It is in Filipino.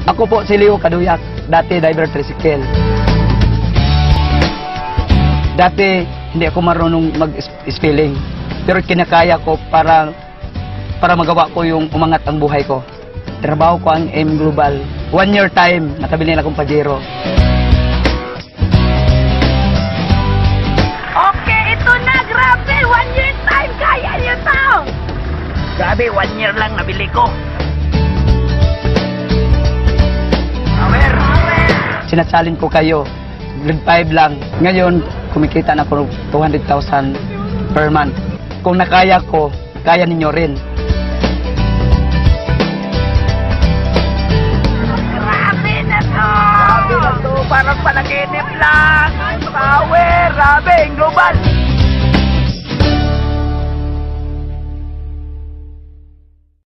Ako po si Leo Kaduyak, dati driver tricycle. Dati hindi ako marunong mag-spelling, pero kinakaya ko para magawa ko yung umangat ang buhay ko. Trabaho ko ang M Global. 1 year time, nakabili na akong Pajero. Okay, ito na, grabe! 1 year time, kaya niyo to! Grabe, 1 year lang nabili ko. Sinachallenge ko kayo, grade 5 lang. Ngayon, kumikita na ako 200,000 per month. Kung nakaya ko, kaya ninyo rin.